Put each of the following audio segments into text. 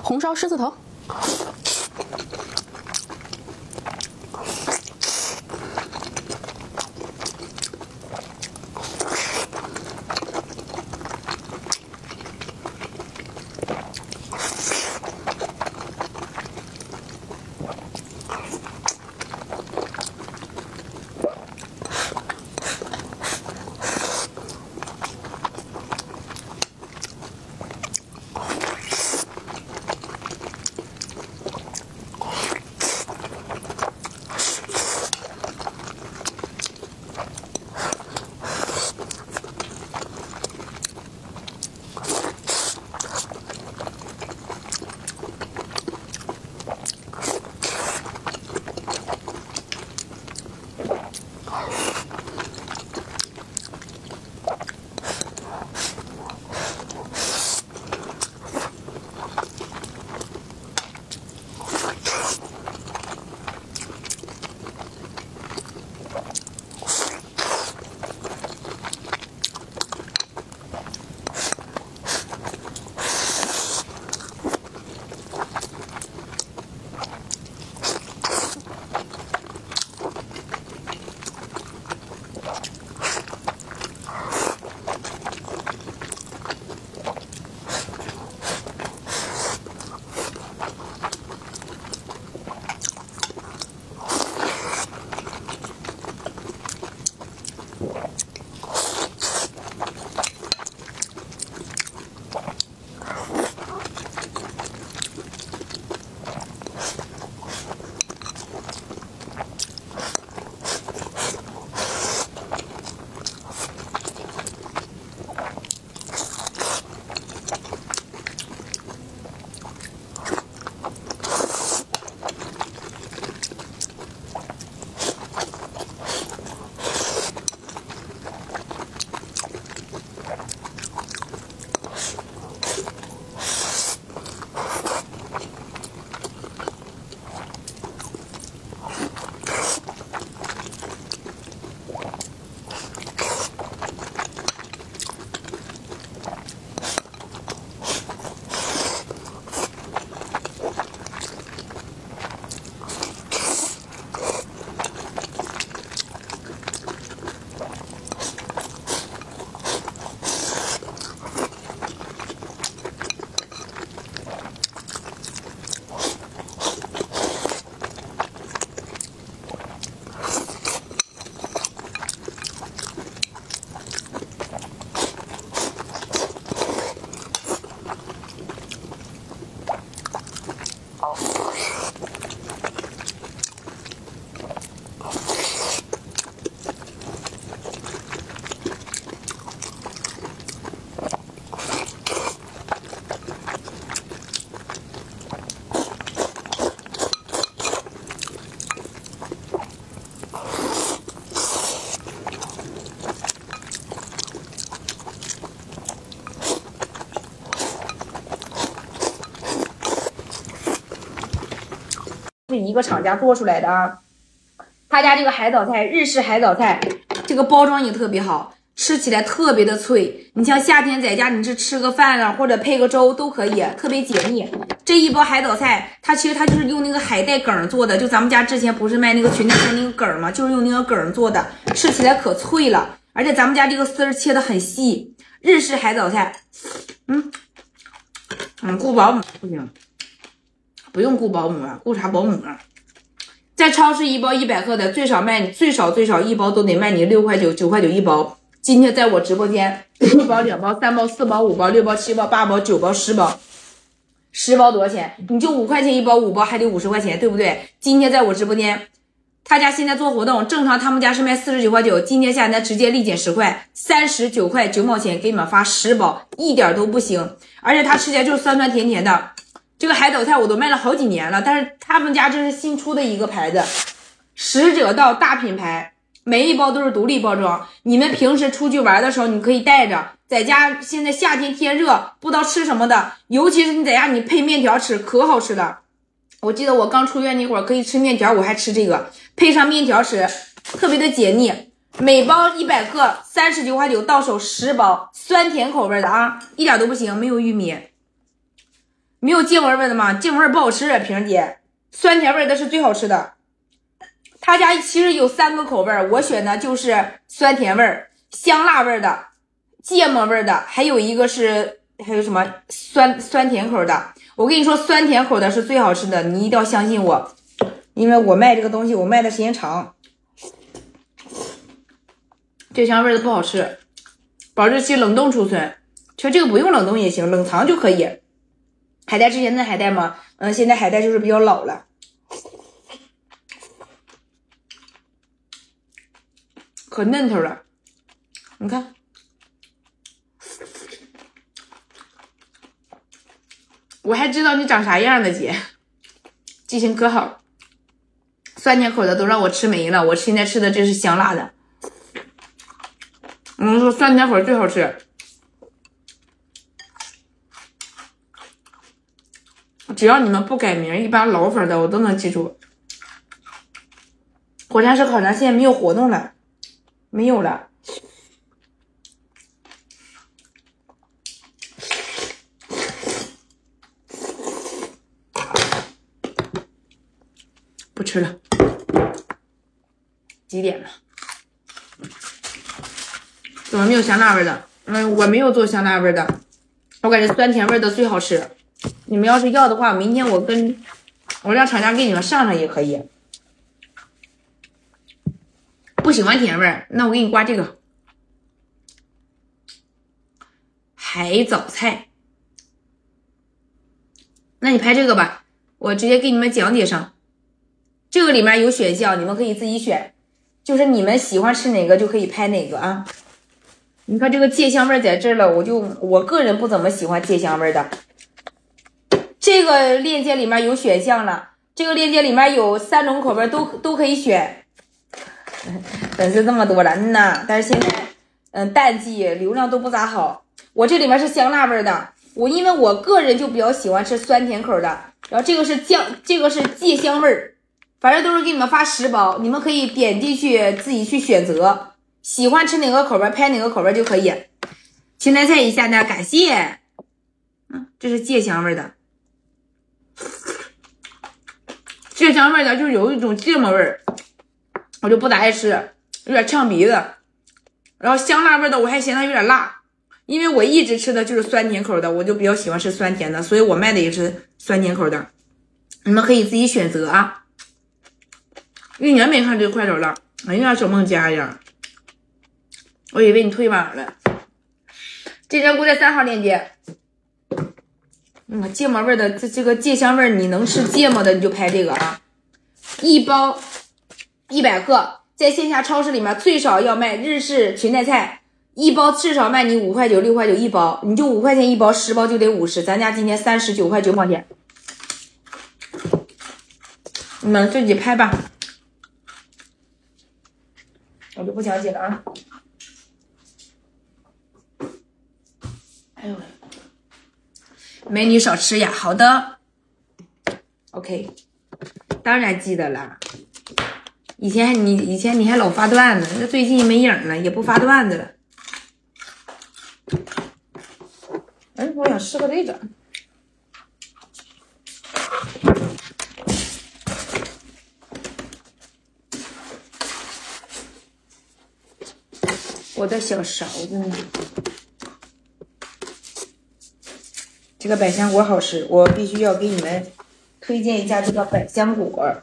红烧狮子头。 是一个厂家做出来的啊，他家这个海藻菜，日式海藻菜，这个包装也特别好，吃起来特别的脆。你像夏天在家，你是吃个饭啊，或者配个粥都可以，特别解腻。这一包海藻菜，其实它就是用那个海带梗做的，就咱们家之前不是卖那个裙带那个梗吗？就是用那个梗做的，吃起来可脆了。而且咱们家这个丝儿切的很细，日式海藻菜，顾保姆不行。不用顾保姆啊，顾啥保姆啊？在超市一包100克的，最少一包都得卖你6块9、9块9一包。今天在我直播间，1包、2包、3包、4包、5包、6包、7包、8包、9包、10包，10包多少钱？你就5块钱一包，5包还得50块钱，对不对？今天在我直播间，他家现在做活动，正常他们家是卖49块9，今天下单直接立减10块，39块9毛钱给你们发10包，一点都不行，而且它吃起来就是酸酸甜甜的。这个海藻菜我都卖了好几年了，但是他们家这是新出的一个牌子，使者道大品牌，每一包都是独立包装。你们平时出去玩的时候，你可以带着，在家现在夏天天热，不知道吃什么的，尤其是你在家你配面条吃，可好吃了。我记得我刚出院那会儿可以吃面条，我还吃这个，配上面条吃，特别的解腻。每包100克39块9，到手10包，酸甜口味的啊，一点都不行，没有玉米。 没有芥末味的吗？芥末味不好吃，萍姐，酸甜味的是最好吃的。他家其实有3个口味，我选的就是酸甜味、香辣味的、芥末味的，还有一个是还有什么酸甜口的。我跟你说，酸甜口的是最好吃的，你一定要相信我，因为我卖这个东西，我卖的时间长。这香味的不好吃，保质期冷冻储存。其实这个不用冷冻也行，冷藏就可以。海带之前的海带吗？现在海带就是比较老了。可嫩头了，你看，我还知道你长啥样呢，姐，记性可好。酸甜口的都让我吃没了，我现在吃的这是香辣的。我们说酸甜口最好吃，只要你们不改名，一般老粉的我都能记住。火柴式烤肠现在没有活动了。没有了，不吃了。几点了？怎么没有香辣味的？我没有做香辣味的，我感觉酸甜味的最好吃。你们要是要的话，明天我让厂家给你们上也可以。不喜欢甜味儿，那我给你挂这个海藻菜。那你拍这个吧，我直接给你们讲解上。这个里面有选项，你们可以自己选，就是你们喜欢吃哪个就可以拍哪个啊。你看这个芥香味在这儿了，我个人不怎么喜欢芥香味的。这个链接里面有选项了，这个链接里面有3种口味都可以选。粉丝这么多了，但是现在淡季流量都不咋好。我这里面是香辣味的，因为我个人就比较喜欢吃酸甜口的。然后这个是芥香味，反正都是给你们发10包，你们可以点进去自己去选择，喜欢吃哪个口味拍哪个口味就可以。芹菜菜一下单，感谢。这是芥香味的，芥香味的就是有一种芥末味，我就不咋爱吃，有点呛鼻子。然后香辣味的我还嫌它有点辣，因为我一直吃的就是酸甜口的，我就比较喜欢吃酸甜的，所以我卖的也是酸甜口的。你们可以自己选择啊。1年没看这个快手了，哎呀，小梦家呀，我以为你退网了。这张估在3号链接。芥末味的这个芥香味，你能吃芥末的你就拍这个啊。1包100克，在线下超市里面最少要卖日式芹菜菜，1包至少卖你5块9、6块9一包，你就5块钱一包，10包就得50，咱家今天39块9毛钱。你们自己拍吧，我就不讲解了啊。哎呦，美女少吃呀，好的 ，OK， 当然记得了。以前你还老发段子，那最近没影了，也不发段子了。我想试个这个。我的小勺子呢？这个百香果好吃，我必须要给你们推荐一下这个百香果。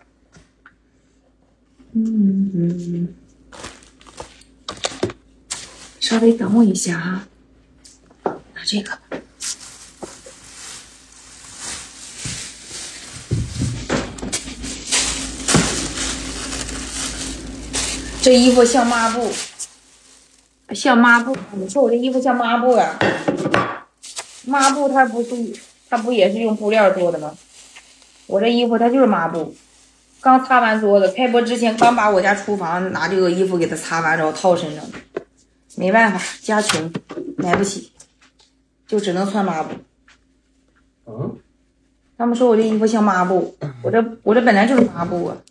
稍微等我一下哈，拿这个。这衣服像抹布，像抹布。你说我这衣服像抹布啊？抹布它不也是用布料做的吗？我这衣服它就是抹布。刚擦完桌子，开播之前刚把我家厨房拿这个衣服给它擦完，然后套身上。没办法，家穷，买不起，就只能穿抹布。他们说我这衣服像抹布，我这本来就是抹布啊。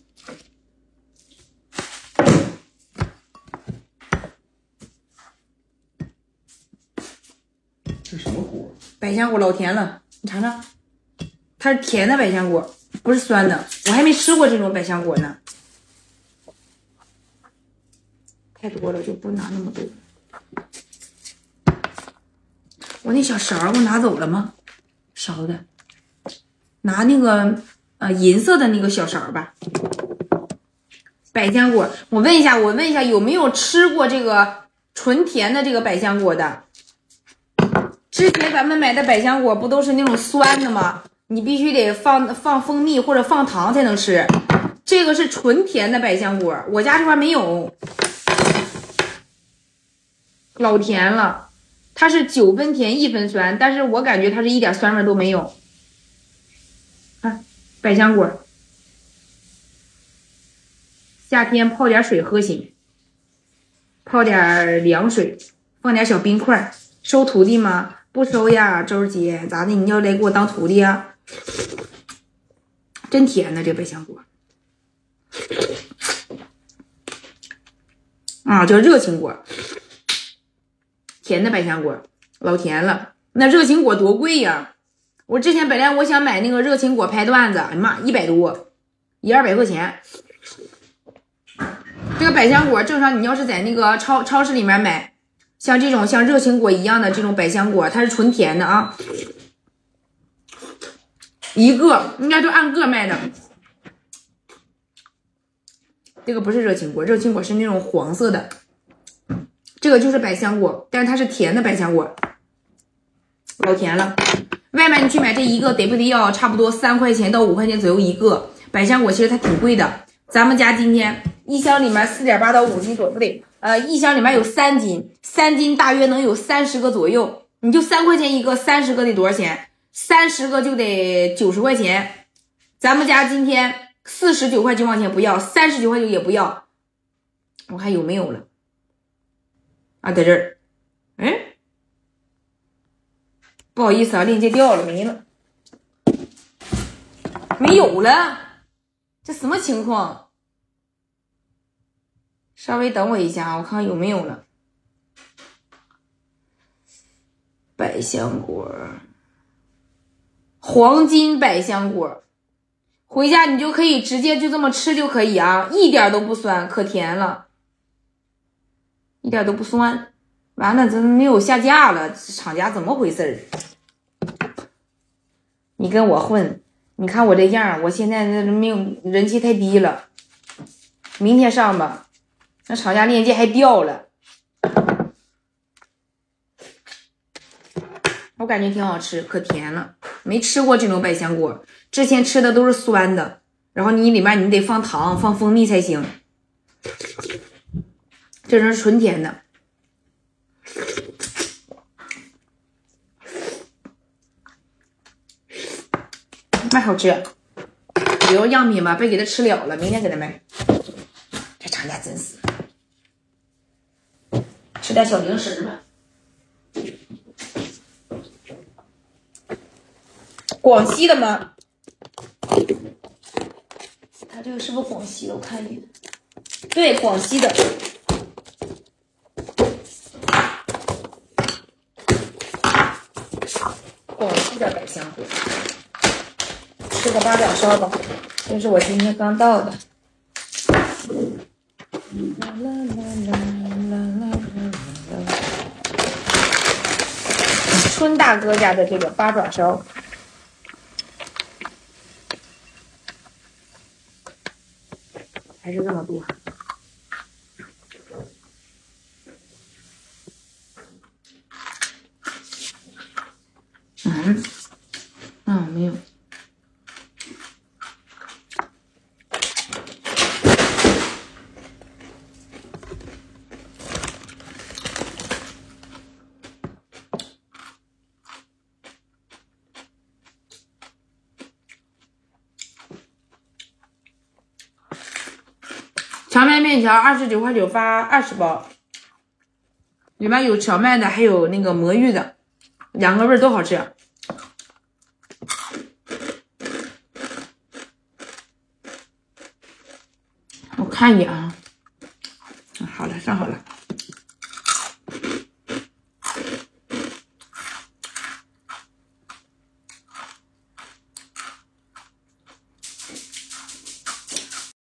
这什么果？ 百香果老甜了，你尝尝。 它是甜的百香果，不是酸的。我还没吃过这种百香果呢。太多了就不拿那么多。我那小勺我拿走了吗？烧的，拿那个银色的那个小勺吧。百香果，我问一下有没有吃过这个纯甜的这个百香果的？之前咱们买的百香果不都是那种酸的吗？你必须得放蜂蜜或者放糖才能吃。这个是纯甜的百香果，我家这块没有。老甜了，它是9分甜1分酸，但是我感觉它是一点酸味都没有。看百香果，夏天泡点水喝行，泡点凉水，放点小冰块。收徒弟吗？不收呀，周姐，咋的？你要来给我当徒弟啊？真甜呢，这百香果啊，叫热情果。甜的百香果老甜了，那热情果多贵呀！我之前本来我想买那个热情果拍段子，哎呀妈，100多，100-200块钱。这个百香果正常，你要是在那个超市里面买，像这种像热情果一样的这种百香果，它是纯甜的啊，一个应该就按个卖的。这个不是热情果，热情果是那种黄色的。这个就是百香果，但是它是甜的百香果，老甜了。外面你去买这一个得不得要差不多3块钱到5块钱左右一个。百香果其实它挺贵的，咱们家今天一箱里面4.8到5斤左右，不对，一箱里面有3斤，3斤大约能有30个左右。你就3块钱一个，30个得多少钱？30个就得90块钱。咱们家今天49块9毛钱不要，39块9也不要。我看有没有了。啊，在这儿，哎，不好意思啊，链接掉了，没了，没有了，这什么情况？稍微等我一下，我看看有没有了。百香果，黄金百香果，回家你就可以直接就这么吃就可以啊，一点都不酸，可甜了。一点都不酸，完了，真没有下架了，厂家怎么回事？你跟我混，你看我这样，我现在没有人气太低了，明天上吧，那厂家链接还掉了，我感觉挺好吃，可甜了，没吃过这种百香果，之前吃的都是酸的，然后你里面你得放糖放蜂蜜才行。这是纯甜的，卖好吃。留样品吧，别给他吃了了，明天给他卖。这厂家真是，吃点小零食吧。广西的吗？他这个是不是广西的？我看一眼，对，广西的。广西的百香果，吃个8爪烧吧，这是我今天刚到的。春大哥家的这个8爪烧，还是这么多。没有。荞麦面条29块9发20包，里面有荞麦的，还有那个魔芋的，2个味都好吃。我看一眼啊，好了，上好了。